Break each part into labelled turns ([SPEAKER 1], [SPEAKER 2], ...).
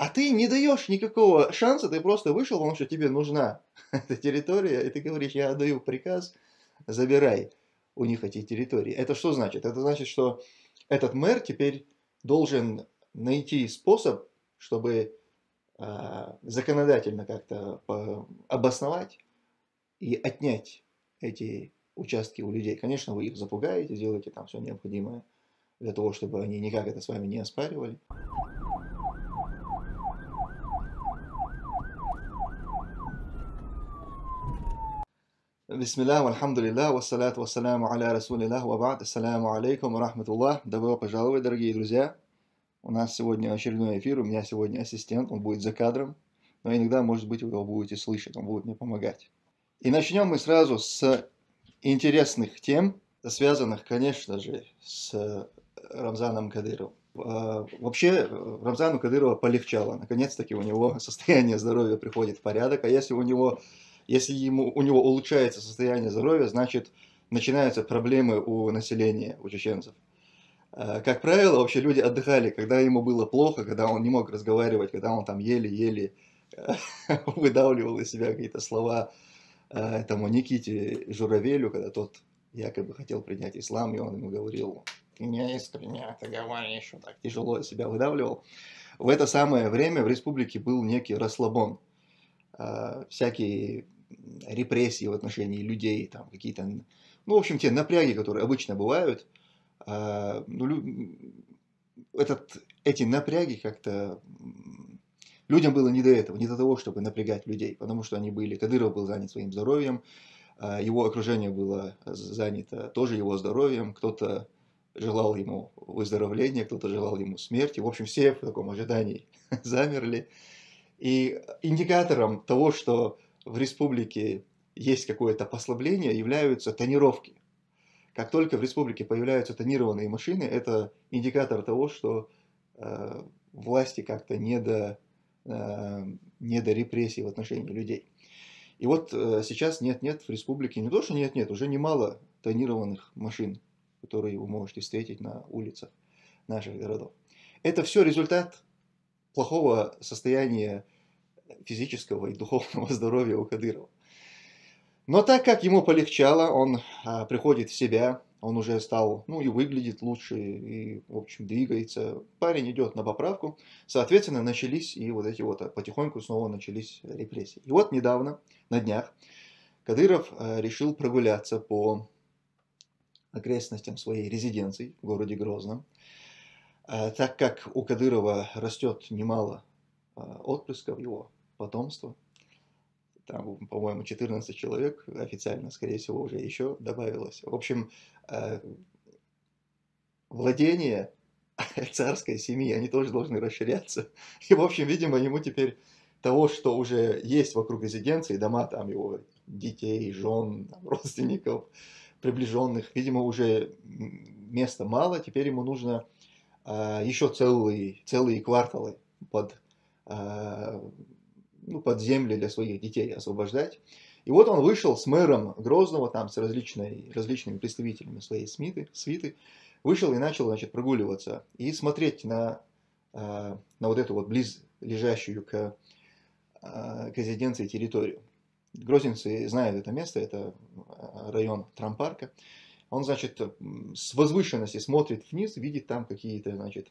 [SPEAKER 1] А ты не даешь никакого шанса, ты просто вышел, потому что тебе нужна эта территория, и ты говоришь, я отдаю приказ, забирай у них эти территории. Это что значит? Это значит, что этот мэр теперь должен найти способ, чтобы законодательно как-то обосновать и отнять эти участки у людей. Конечно, вы их запугаете, делаете там все необходимое для того, чтобы они никак это с вами не оспаривали. Бисмиллах, альхамдулиллах, вассаляту вассаляму аля расулиллах, ва ба'д, ассаляму алейкум, рахматуллах. Добро пожаловать, дорогие друзья. У нас сегодня очередной эфир, у меня сегодня ассистент, он будет за кадром, но иногда, может быть, вы его будете слышать, он будет мне помогать. И начнем мы сразу с интересных тем, связанных, конечно же, с Рамзаном Кадыровым. Вообще, Рамзану Кадырова полегчало, наконец-таки у него состояние здоровья приходит в порядок, а если у него улучшается состояние здоровья, значит, начинаются проблемы у населения, у чеченцев. Как правило, вообще люди отдыхали, когда ему было плохо, когда он не мог разговаривать, когда он там еле-еле выдавливал из себя какие-то слова этому Никите Журавелю, когда тот якобы хотел принять ислам, и он ему говорил, ты не искренне, ты говоришь, что так тяжело из себя выдавливал. В это самое время в республике был некий расслабон. Всякие репрессии в отношении людей, там какие-то, ну, в общем, те напряги, которые обычно бывают, эти напряги как-то людям было не до этого, не до того, чтобы напрягать людей, потому что Кадыров был занят своим здоровьем, его окружение было занято тоже его здоровьем, кто-то желал ему выздоровления, кто-то желал ему смерти, в общем, все в таком ожидании замерли. И индикатором того, что в республике есть какое-то послабление, являются тонировки. Как только в республике появляются тонированные машины, это индикатор того, что власти как-то не до репрессий в отношении людей. И вот сейчас нет в республике, не то что нет, уже немало тонированных машин, которые вы можете встретить на улицах наших городов. Это все результат плохого состояния физического и духовного здоровья у Кадырова. Но так как ему полегчало, он приходит в себя, он уже стал, и выглядит лучше, и, в общем, двигается. Парень идет на поправку. Соответственно, начались и потихоньку снова начались репрессии. И вот недавно, на днях, Кадыров решил прогуляться по окрестностям своей резиденции в городе Грозном. Так как у Кадырова растет немало отпрысков его потомства, там, по-моему, 14 человек официально, скорее всего, уже еще добавилось. В общем, владения царской семьи, они тоже должны расширяться. И, в общем, видимо, ему теперь того, что уже есть вокруг резиденции, дома там его детей, жен, родственников, приближенных, видимо, уже места мало, теперь ему нужно еще целые кварталы под земли для своих детей освобождать. И вот он вышел с мэром Грозного, там с различными представителями своей свиты, вышел и начал, значит, прогуливаться и смотреть на вот эту вот близлежащую к резиденции территорию. Грозненцы знают это место, это район Трампарка. Он, значит, с возвышенности смотрит вниз, видит там какие-то, значит,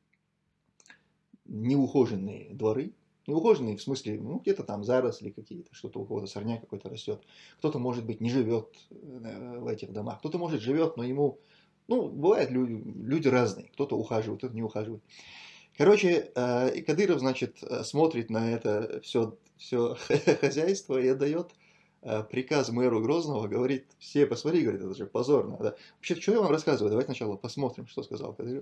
[SPEAKER 1] неухоженные дворы. Неухоженные в смысле, где-то там заросли какие-то, что-то у кого-то сорняк какой-то растет. Кто-то, может быть, не живет в этих домах. Кто-то, может, живет, но ему, бывают люди разные. Кто-то ухаживает, кто-то не ухаживает. Короче, Кадыров, значит, смотрит на это все хозяйство и отдает приказ мэру Грозного, говорит, все посмотри, говорит, это же позор надо. Вообще, что я вам рассказываю? Давайте сначала посмотрим, что сказал Кадыров.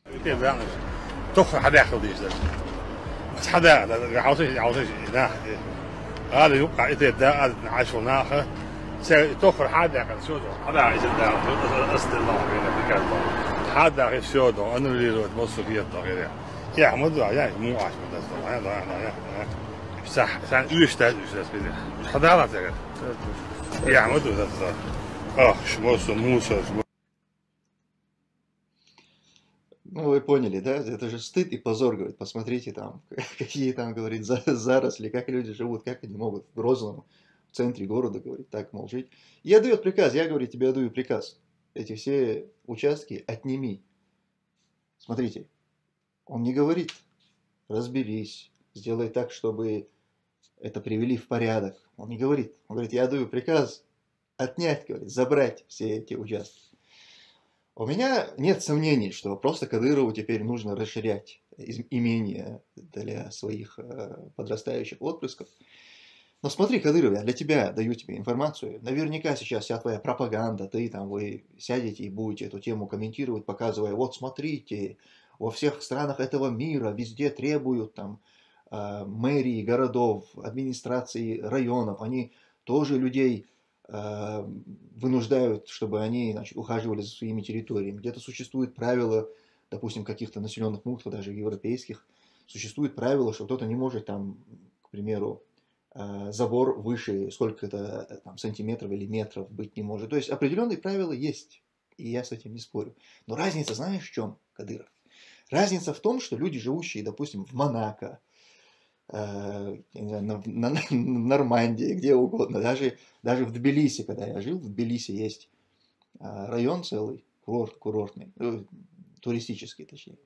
[SPEAKER 2] هذا يوقع إذا داء عشر ناخه توفر حدا كان سودو هذا عايز الداء استلام هنا بكذا حدا غير سودو أنا اللي رو تبص فيه الطاقة يا حمد يا مو عاش من ده يا صح سان يشتغل بده مش حدا على يا حمد ده شو موسى
[SPEAKER 1] Ну, вы поняли, да? Это же стыд и позор, говорит. Посмотрите там, какие там, говорит, заросли, как люди живут, как они могут в Грозном, в центре города, говорит, так, мол, жить. Я даю приказ, я, говорю, тебе отдаю приказ. Эти все участки отними. Смотрите, он не говорит, разберись, сделай так, чтобы это привели в порядок. Он не говорит. Он говорит, я даю приказ отнять, говорит, забрать все эти участки. У меня нет сомнений, что просто Кадырову теперь нужно расширять имение для своих подрастающих отпрысков. Но смотри, Кадыров, я для тебя даю тебе информацию. Наверняка сейчас вся твоя пропаганда, вы сядете и будете эту тему комментировать, показывая, вот смотрите, во всех странах этого мира везде требуют там мэрии городов, администрации районов, они тоже людей вынуждают, чтобы они, значит, ухаживали за своими территориями. Где-то существуют правила, допустим, каких-то населенных пунктов, даже европейских, существует правило, что кто-то не может там, к примеру, забор выше сколько-то там сантиметров или метров быть не может. То есть определенные правила есть, и я с этим не спорю. Но разница, знаешь, в чем, Кадыров? Разница в том, что люди, живущие, допустим, в Монако, на Нормандии, где угодно, даже в Тбилиси, когда я жил, в Тбилиси есть район целый, курортный, туристический точнее.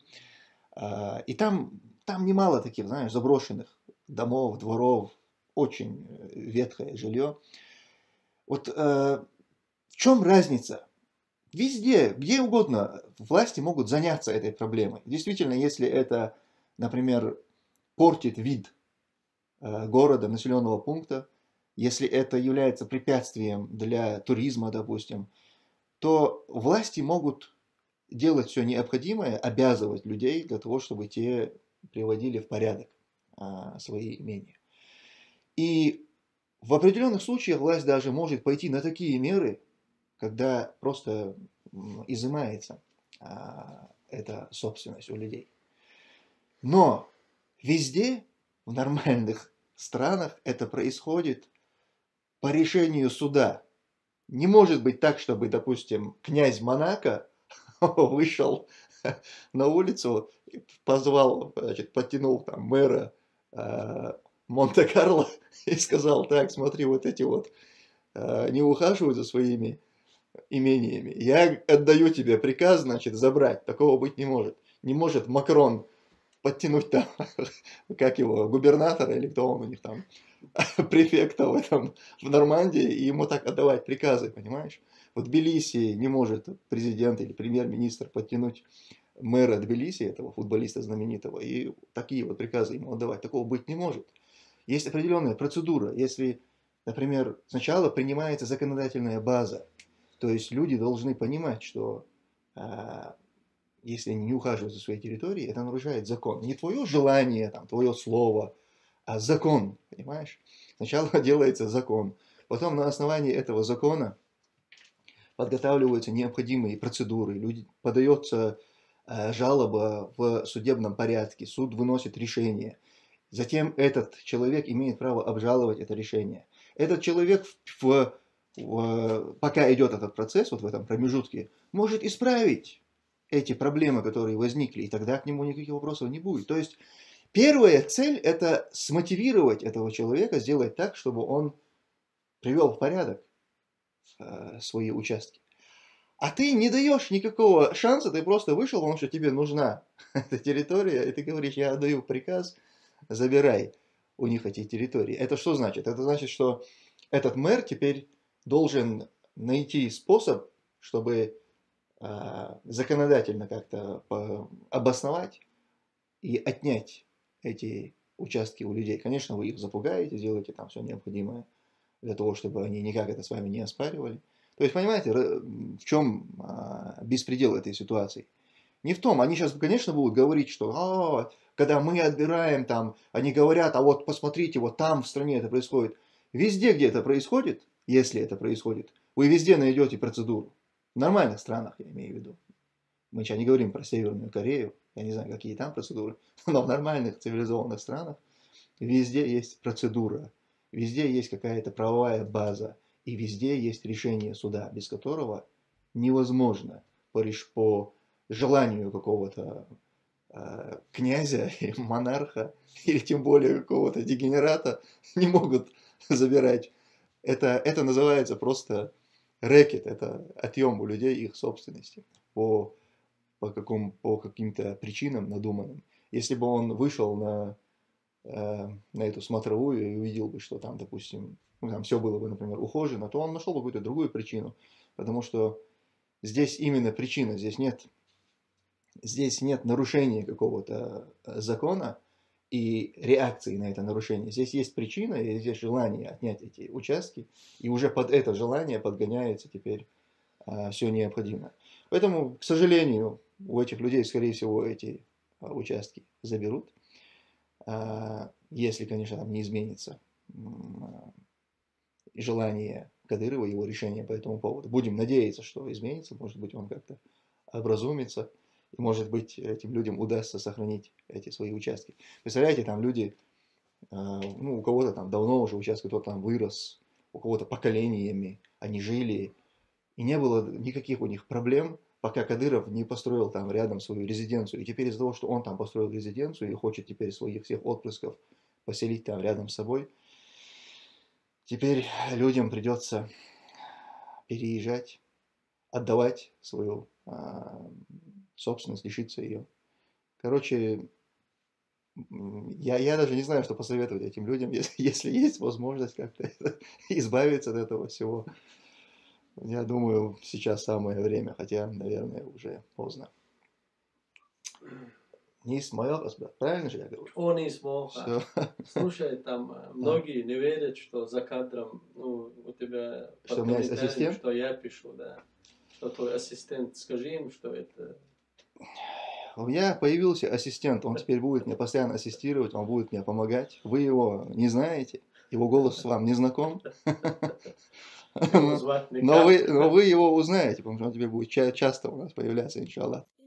[SPEAKER 1] И там немало таких, знаешь, заброшенных домов, дворов, очень ветхое жилье. Вот в чем разница? Везде, где угодно власти могут заняться этой проблемой. Действительно, если это, например, портит вид города, населенного пункта, если это является препятствием для туризма, допустим, то власти могут делать все необходимое, обязывать людей для того, чтобы те приводили в порядок свои имения. И в определенных случаях власть даже может пойти на такие меры, когда просто изымается эта собственность у людей. Но везде, в нормальных странах, это происходит по решению суда. Не может быть так, чтобы, допустим, князь Монако вышел на улицу, позвал, значит, подтянул там мэра Монте-Карло и сказал, так, смотри, вот эти вот не ухаживают за своими имениями. Я отдаю тебе приказ, значит, забрать. Такого быть не может. Не может Макрон подтянуть там, как его, губернатора или кто он у них там, префекта в Нормандии, и ему так отдавать приказы, понимаешь? В Тбилиси не может президент или премьер-министр подтянуть мэра Тбилиси, этого футболиста знаменитого, и такие вот приказы ему отдавать. Такого быть не может. Есть определенная процедура. Если, например, сначала принимается законодательная база, то есть люди должны понимать, что если они не ухаживают за своей территорией, это нарушает закон. Не твое желание, там, твое слово, а закон, понимаешь? Сначала делается закон, потом на основании этого закона подготавливаются необходимые процедуры, люди, подается жалоба в судебном порядке, суд выносит решение. Затем этот человек имеет право обжаловать это решение. Этот человек, пока идет этот процесс, вот в этом промежутке, может исправить эти проблемы, которые возникли, и тогда к нему никаких вопросов не будет. То есть первая цель – это смотивировать этого человека, сделать так, чтобы он привел в порядок свои участки. А ты не даешь никакого шанса, ты просто вышел, потому что тебе нужна эта территория, и ты говоришь, я отдаю приказ, забирай у них эти территории. Это что значит? Это значит, что этот мэр теперь должен найти способ, чтобы законодательно как-то обосновать и отнять эти участки у людей. Конечно, вы их запугаете, сделаете там все необходимое для того, чтобы они никак это с вами не оспаривали. То есть, понимаете, в чем беспредел этой ситуации? Не в том, они сейчас, конечно, будут говорить, что когда мы отбираем там, они говорят, а вот посмотрите, вот там в стране это происходит. Везде, где это происходит, если это происходит, вы везде найдете процедуру. В нормальных странах, я имею в виду. Мы сейчас не говорим про Северную Корею, я не знаю, какие там процедуры, но в нормальных цивилизованных странах везде есть процедура, везде есть какая-то правовая база, и везде есть решение суда, без которого невозможно по желанию какого-то князя, монарха, или тем более какого-то дегенерата не могут забирать. Это называется просто рэкет, это отъем у людей их собственности по каким-то причинам надуманным. Если бы он вышел на эту смотровую и увидел бы, что там, допустим, ну, там все было бы, например, ухожено, то он нашел бы какую-то другую причину. Потому что здесь именно причина, здесь нет нарушения какого-то закона и реакции на это нарушение. Здесь есть причина, и здесь желание отнять эти участки, и уже под это желание подгоняется теперь все необходимое. Поэтому, к сожалению, у этих людей, скорее всего, эти участки заберут, если, конечно, там не изменится желание Кадырова, его решение по этому поводу. Будем надеяться, что изменится, может быть, он как-то образумится, и, может быть, этим людям удастся сохранить эти свои участки. Представляете, там люди, ну, у кого-то там давно уже участки, кто-то там вырос, у кого-то поколениями они жили, и не было никаких у них проблем, пока Кадыров не построил там рядом свою резиденцию. И теперь из-за того, что он там построил резиденцию и хочет теперь своих всех отпрысков поселить там рядом с собой, теперь людям придется переезжать, отдавать свою собственность, лишиться ее. Короче, я даже не знаю, что посоветовать этим людям, если есть возможность как-то избавиться от этого всего. Я думаю, сейчас самое время, хотя, наверное, уже поздно. Не Исмаил, правильно же я говорю?
[SPEAKER 3] Он из Моха.
[SPEAKER 1] Всё.
[SPEAKER 3] Слушай, там многие не верят, что за кадром, ну, у тебя
[SPEAKER 1] Что у меня есть
[SPEAKER 3] комментарий,
[SPEAKER 1] ассистент?
[SPEAKER 3] что я пишу, да. Что твой ассистент, скажи им, что это...
[SPEAKER 1] У меня появился ассистент, он теперь будет мне постоянно ассистировать, он будет мне помогать. Вы его не знаете, его голос вам не знаком.
[SPEAKER 3] Его звать
[SPEAKER 1] Но
[SPEAKER 3] никак.
[SPEAKER 1] вы его узнаете, потому что он теперь будет часто у нас появляться, иншаллах.